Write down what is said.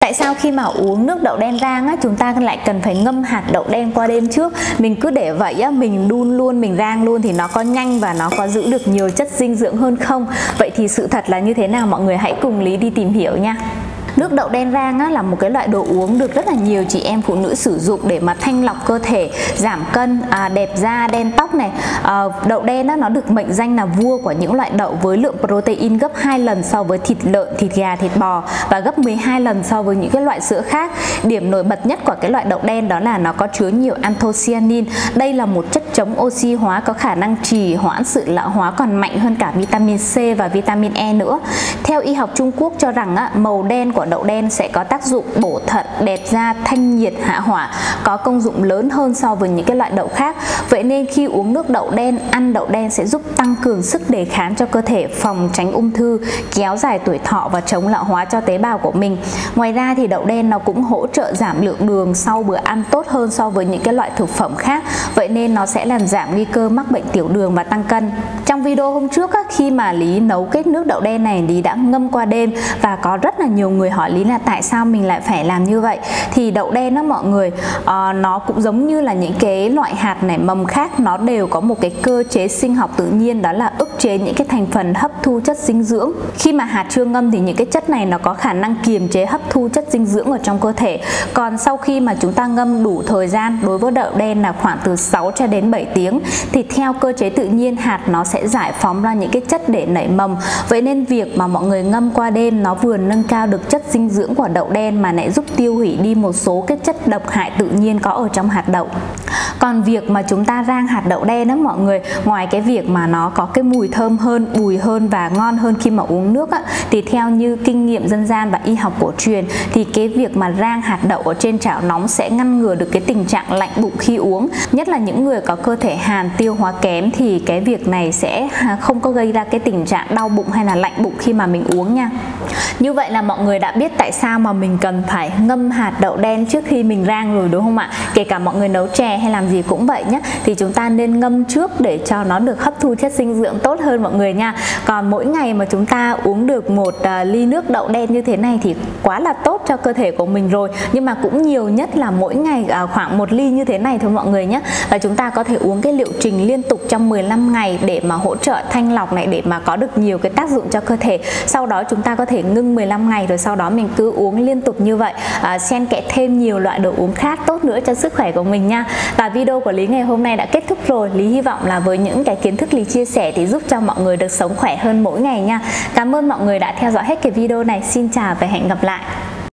Tại sao khi mà uống nước đậu đen rang á, chúng ta lại cần phải ngâm hạt đậu đen qua đêm trước? Mình cứ để vậy á, mình đun luôn, mình rang luôn thì nó có nhanh và nó có giữ được nhiều chất dinh dưỡng hơn không? Vậy thì sự thật là như thế nào? Mọi người hãy cùng Lý đi tìm hiểu nha. Nước đậu đen rang á, là một cái loại đồ uống được rất là nhiều chị em phụ nữ sử dụng để mà thanh lọc cơ thể, giảm cân, đẹp da, đen tóc này. Đậu đen á, nó được mệnh danh là vua của những loại đậu với lượng protein gấp 2 lần so với thịt lợn, thịt gà, thịt bò và gấp 12 lần so với những cái loại sữa khác. Điểm nổi bật nhất của cái loại đậu đen đó là nó có chứa nhiều anthocyanin. Đây là một chất chống oxy hóa có khả năng trì hoãn sự lão hóa còn mạnh hơn cả vitamin C và vitamin E nữa. Theo y học Trung Quốc cho rằng á, màu đen của đậu đen sẽ có tác dụng bổ thận, đẹp da, thanh nhiệt, hạ hỏa, có công dụng lớn hơn so với những cái loại đậu khác. Vậy nên khi uống nước đậu đen, ăn đậu đen sẽ giúp tăng cường sức đề kháng cho cơ thể, phòng tránh ung thư, kéo dài tuổi thọ và chống lão hóa cho tế bào của mình. Ngoài ra thì đậu đen nó cũng hỗ trợ giảm lượng đường sau bữa ăn tốt hơn so với những cái loại thực phẩm khác. Vậy nên nó sẽ làm giảm nguy cơ mắc bệnh tiểu đường và tăng cân. Trong video hôm trước á, khi mà Lý nấu cái nước đậu đen này, Lý đã ngâm qua đêm và có rất là nhiều người hỏi Lý là tại sao mình lại phải làm như vậy. Thì đậu đen đó mọi người, nó cũng giống như là những cái loại hạt nảy mầm khác, nó đều có một cái cơ chế sinh học tự nhiên, đó là ức chế những cái thành phần hấp thu chất dinh dưỡng. Khi mà hạt chưa ngâm thì những cái chất này nó có khả năng kiềm chế hấp thu chất dinh dưỡng ở trong cơ thể. Còn sau khi mà chúng ta ngâm đủ thời gian, đối với đậu đen là khoảng từ 6 cho đến 7 tiếng, thì theo cơ chế tự nhiên hạt nó sẽ giải phóng ra những cái chất để nảy mầm. Vậy nên việc mà mọi người ngâm qua đêm nó vừa nâng cao được chất dinh dưỡng của đậu đen mà lại giúp tiêu hủy đi một số cái chất độc hại tự nhiên có ở trong hạt đậu. Còn việc mà chúng ta rang hạt đậu đen đó mọi người, ngoài cái việc mà nó có cái mùi thơm hơn, bùi hơn và ngon hơn khi mà uống nước á, thì theo như kinh nghiệm dân gian và y học cổ truyền thì cái việc mà rang hạt đậu ở trên chảo nóng sẽ ngăn ngừa được cái tình trạng lạnh bụng khi uống. Nhất là những người có cơ thể hàn, tiêu hóa kém thì cái việc này sẽ không có gây ra cái tình trạng đau bụng hay là lạnh bụng khi mà mình uống nha. Như vậy là mọi người đã biết tại sao mà mình cần phải ngâm hạt đậu đen trước khi mình rang rồi đúng không ạ? Kể cả mọi người nấu chè hay làm gì cũng vậy nhé, thì chúng ta nên ngâm trước để cho nó được hấp thu chất dinh dưỡng tốt hơn mọi người nha. Còn mỗi ngày mà chúng ta uống được một ly nước đậu đen như thế này thì quá là tốt cho cơ thể của mình rồi. Nhưng mà cũng nhiều nhất là mỗi ngày khoảng 1 ly như thế này thôi mọi người nhé. Và chúng ta có thể uống cái liệu trình liên tục trong 15 ngày để mà hỗ trợ thanh lọc này, để mà có được nhiều cái tác dụng cho cơ thể. Sau đó chúng ta có thể ngưng 15 ngày rồi sau đó mình cứ uống liên tục như vậy, xen kẽ thêm nhiều loại đồ uống khác tốt nữa cho sức khỏe của mình nha. Và video của Lý ngày hôm nay đã kết thúc rồi. Lý hy vọng là với những cái kiến thức Lý chia sẻ thì giúp cho mọi người được sống khỏe hơn mỗi ngày nha. Cảm ơn mọi người đã theo dõi hết cái video này. Xin chào và hẹn gặp lại.